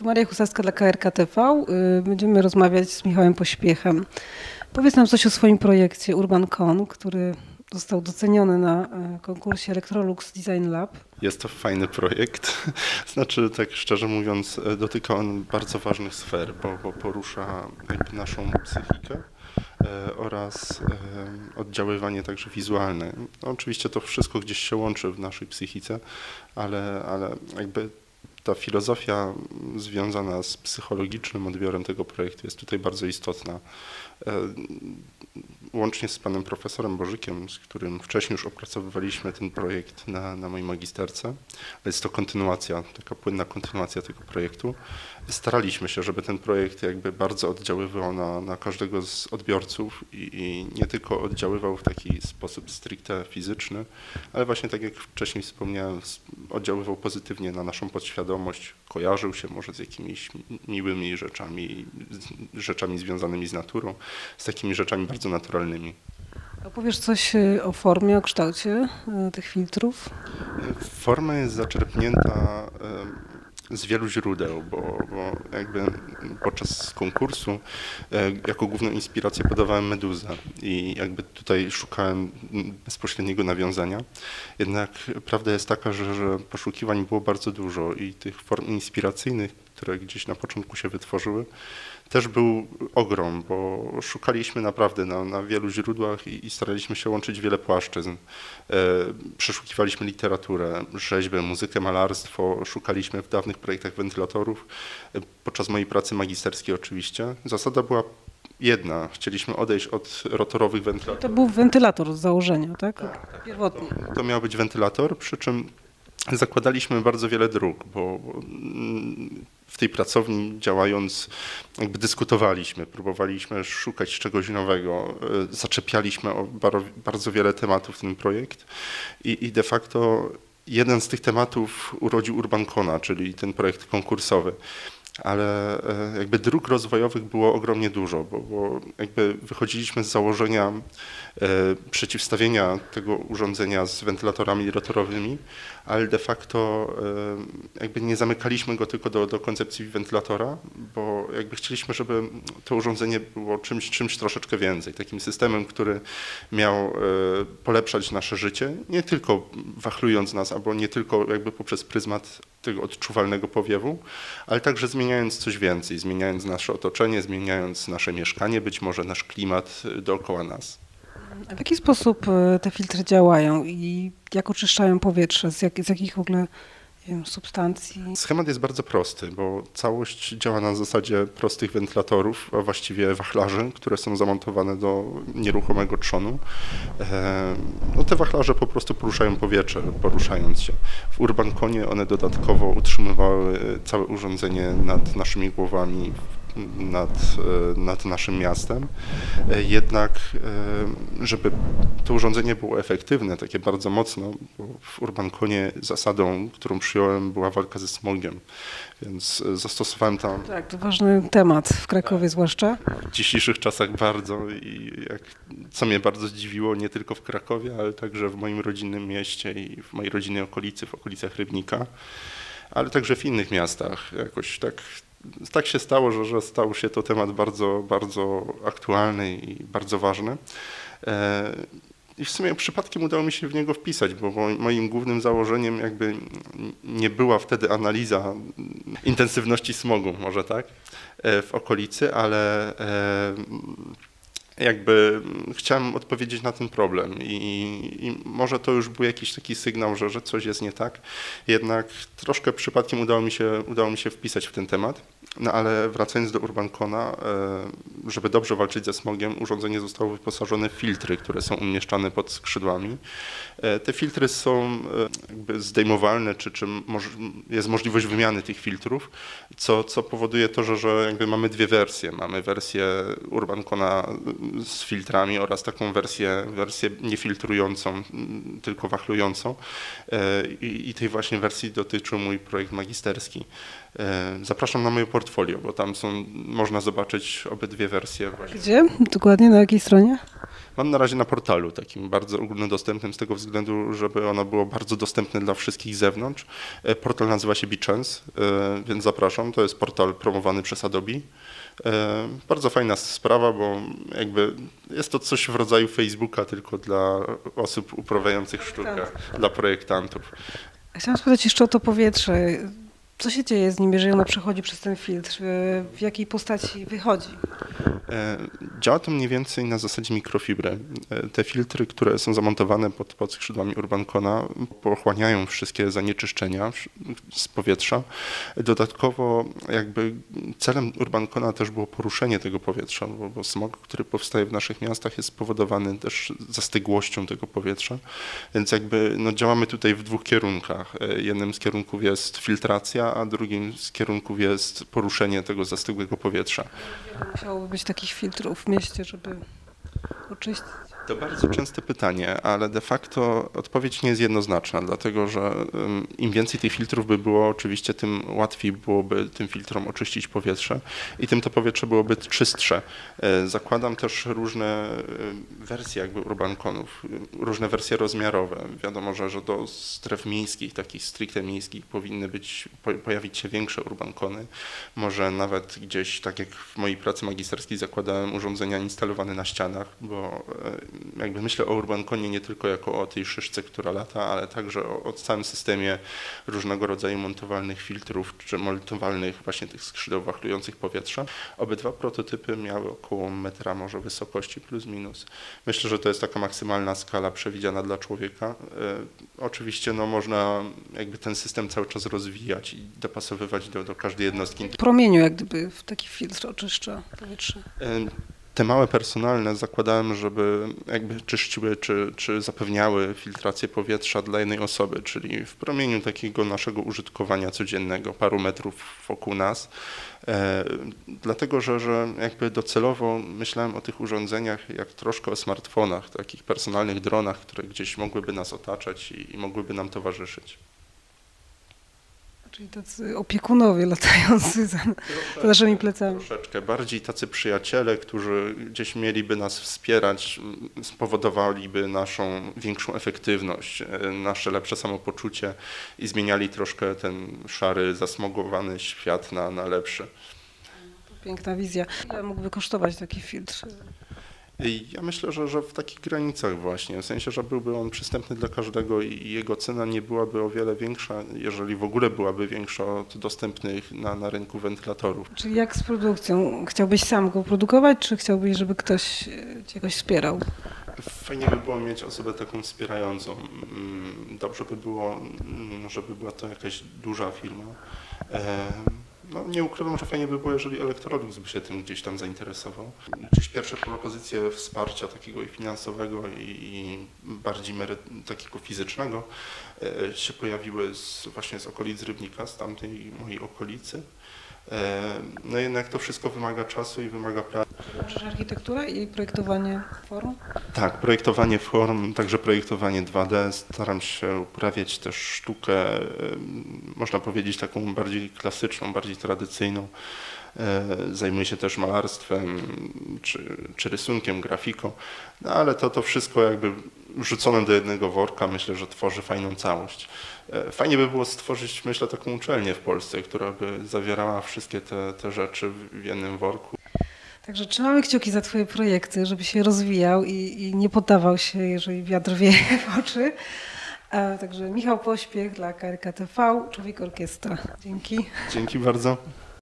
Tu Maria Husarska dla KRK TV. Będziemy rozmawiać z Michałem Pośpiechem. Powiedz nam coś o swoim projekcie UrbanCon, który został doceniony na konkursie Electrolux Design Lab. Jest to fajny projekt. Znaczy, tak szczerze mówiąc, dotyka on bardzo ważnych sfer, bo porusza jakby naszą psychikę oraz oddziaływanie także wizualne. No, oczywiście to wszystko gdzieś się łączy w naszej psychice, ale jakby ta filozofia związana z psychologicznym odbiorem tego projektu jest tutaj bardzo istotna. Łącznie z panem profesorem Bożykiem, z którym wcześniej już opracowywaliśmy ten projekt na mojej magisterce. Jest to kontynuacja, taka płynna kontynuacja tego projektu. Staraliśmy się, żeby ten projekt jakby bardzo oddziaływał na każdego z odbiorców i nie tylko oddziaływał w taki sposób stricte fizyczny, ale właśnie tak jak wcześniej wspomniałem, oddziaływał pozytywnie na naszą podświadomość, kojarzył się może z jakimiś miłymi rzeczami związanymi z naturą, z takimi rzeczami bardzo naturalnymi. Opowiesz coś o formie, o kształcie tych filtrów? Forma jest zaczerpnięta z wielu źródeł, bo jakby podczas konkursu jako główną inspirację podawałem Meduzę i jakby tutaj szukałem bezpośredniego nawiązania. Jednak prawda jest taka, że poszukiwań było bardzo dużo i tych form inspiracyjnych, które gdzieś na początku się wytworzyły, też był ogrom, bo szukaliśmy naprawdę na wielu źródłach i staraliśmy się łączyć wiele płaszczyzn. Przeszukiwaliśmy literaturę, rzeźbę, muzykę, malarstwo, szukaliśmy w dawnych projektach wentylatorów, podczas mojej pracy magisterskiej oczywiście. Zasada była jedna, chcieliśmy odejść od rotorowych wentylatorów. To był wentylator z założenia, tak? Pierwotnie. To miał być wentylator, przy czym zakładaliśmy bardzo wiele dróg, bo w tej pracowni działając jakby dyskutowaliśmy, próbowaliśmy szukać czegoś nowego, zaczepialiśmy o bardzo wiele tematów w ten projekt i de facto jeden z tych tematów urodził UrbanCona, czyli ten projekt konkursowy. Ale jakby dróg rozwojowych było ogromnie dużo, bo jakby wychodziliśmy z założenia przeciwstawienia tego urządzenia z wentylatorami rotorowymi, ale de facto jakby nie zamykaliśmy go tylko do koncepcji wentylatora, bo jakby chcieliśmy, żeby to urządzenie było czymś troszeczkę więcej, takim systemem, który miał polepszać nasze życie, nie tylko wachlując nas, albo nie tylko jakby poprzez pryzmat tego odczuwalnego powiewu, ale także zmieniając coś więcej, zmieniając nasze otoczenie, zmieniając nasze mieszkanie, być może nasz klimat dookoła nas. A w jaki sposób te filtry działają i jak oczyszczają powietrze? Z jakich w ogóle, nie wiem, substancji? Schemat jest bardzo prosty, bo całość działa na zasadzie prostych wentylatorów, a właściwie wachlarzy, które są zamontowane do nieruchomego trzonu. No te wachlarze po prostu poruszają powietrze, poruszając się. W UrbanConie one dodatkowo utrzymywały całe urządzenie nad naszymi głowami, nad naszym miastem. Jednak, żeby to urządzenie było efektywne, takie bardzo mocno, bo w UrbanConie zasadą, którą przyjąłem, była walka ze smogiem, więc zastosowałem tam... Tak, to ważny temat w Krakowie zwłaszcza. W dzisiejszych czasach bardzo co mnie bardzo zdziwiło, nie tylko w Krakowie, ale także w moim rodzinnym mieście i w mojej rodzinnej okolicy, w okolicach Rybnika, ale także w innych miastach. Jakoś tak się stało, że stał się to temat bardzo, bardzo aktualny i bardzo ważny. I w sumie przypadkiem udało mi się w niego wpisać, bo moim głównym założeniem jakby nie była wtedy analiza intensywności smogu, może tak, w okolicy, ale jakby chciałem odpowiedzieć na ten problem i może to już był jakiś taki sygnał, że coś jest nie tak, jednak troszkę przypadkiem udało mi się wpisać w ten temat. No ale wracając do UrbanCona, żeby dobrze walczyć ze smogiem, urządzenie zostało wyposażone w filtry, które są umieszczane pod skrzydłami. Te filtry są jakby zdejmowalne, czy jest możliwość wymiany tych filtrów, co powoduje to, że jakby mamy dwie wersje. Mamy wersję UrbanCona z filtrami oraz taką wersję niefiltrującą, tylko wachlującą. I tej właśnie wersji dotyczył mój projekt magisterski. Zapraszam na moje portfolio, bo tam można zobaczyć obydwie wersje. Gdzie? Dokładnie na jakiej stronie? Mam na razie na portalu takim bardzo ogólnodostępnym z tego względu, żeby ono było bardzo dostępne dla wszystkich z zewnątrz. Portal nazywa się Behance, więc zapraszam. To jest portal promowany przez Adobe. Bardzo fajna sprawa, bo jakby jest to coś w rodzaju Facebooka, tylko dla osób uprawiających sztukę, dla projektantów. Chciałam spytać jeszcze o to powietrze. Co się dzieje z nim, jeżeli ono przechodzi przez ten filtr? W jakiej postaci wychodzi? Działa to mniej więcej na zasadzie mikrofibry. Te filtry, które są zamontowane pod skrzydłami UrbanCona, pochłaniają wszystkie zanieczyszczenia z powietrza. Dodatkowo jakby celem UrbanCona też było poruszenie tego powietrza, bo smog, który powstaje w naszych miastach, jest spowodowany też zastygłością tego powietrza. Więc jakby działamy tutaj w dwóch kierunkach. Jednym z kierunków jest filtracja, a drugim z kierunków jest poruszenie tego zastygłego powietrza. Musiałoby być takich filtrów w mieście, żeby oczyścić? To bardzo częste pytanie, ale de facto odpowiedź nie jest jednoznaczna, dlatego że im więcej tych filtrów by było, oczywiście tym łatwiej byłoby tym filtrom oczyścić powietrze i tym to powietrze byłoby czystsze. Zakładam też różne wersje jakby UrbanConów, różne wersje rozmiarowe. Wiadomo, że do stref miejskich, takich stricte miejskich powinny pojawić się większe UrbanCony. Może nawet gdzieś, tak jak w mojej pracy magisterskiej zakładałem urządzenia instalowane na ścianach, bo jakby myślę o UrbanConie nie tylko jako o tej szyszce, która lata, ale także o całym systemie różnego rodzaju montowalnych filtrów, czy montowalnych właśnie tych skrzydeł wachlujących powietrza. Obydwa prototypy miały około metra może wysokości plus minus. Myślę, że to jest taka maksymalna skala przewidziana dla człowieka. Oczywiście można jakby ten system cały czas rozwijać i dopasowywać do każdej jednostki. W promieniu jak gdyby w taki filtr oczyszcza powietrze. Te małe personalne zakładałem, żeby jakby czyściły czy zapewniały filtrację powietrza dla jednej osoby, czyli w promieniu takiego naszego użytkowania codziennego, paru metrów wokół nas. Dlatego, że jakby docelowo myślałem o tych urządzeniach jak troszkę o smartfonach, takich personalnych dronach, które gdzieś mogłyby nas otaczać i mogłyby nam towarzyszyć. Czyli tacy opiekunowie latający za naszymi plecami. Troszeczkę bardziej tacy przyjaciele, którzy gdzieś mieliby nas wspierać, spowodowaliby naszą większą efektywność, nasze lepsze samopoczucie i zmieniali troszkę ten szary, zasmogowany świat na lepszy. Piękna wizja. Ile mógłby kosztować taki filtr? Ja myślę, że w takich granicach właśnie, w sensie, że byłby on przystępny dla każdego i jego cena nie byłaby o wiele większa, jeżeli w ogóle byłaby większa od dostępnych na rynku wentylatorów. Czyli jak z produkcją? Chciałbyś sam go produkować, czy chciałbyś, żeby ktoś cię jakoś wspierał? Fajnie by było mieć osobę taką wspierającą. Dobrze by było, żeby była to jakaś duża firma. Nie ukrywam, że fajnie by było, jeżeli Electrolux by się tym gdzieś tam zainteresował. Gdzieś pierwsze propozycje wsparcia takiego i finansowego i bardziej takiego fizycznego się pojawiły właśnie z okolic Rybnika, z tamtej mojej okolicy. No jednak to wszystko wymaga czasu i wymaga pracy. Łączysz architekturę i projektowanie form? Tak, projektowanie form, także projektowanie 2D. Staram się uprawiać też sztukę, można powiedzieć taką bardziej klasyczną, bardziej tradycyjną. Zajmuję się też malarstwem czy rysunkiem, grafiką, no ale to wszystko jakby wrzucone do jednego worka, myślę, że tworzy fajną całość. Fajnie by było stworzyć, myślę, taką uczelnię w Polsce, która by zawierała wszystkie te rzeczy w jednym worku. Także trzymamy kciuki za Twoje projekty, żeby się rozwijał i nie poddawał się, jeżeli wiatr wieje w oczy. Także Michał Pośpiech dla KRK TV, Człowiek Orkiestra. Dzięki. Dzięki bardzo.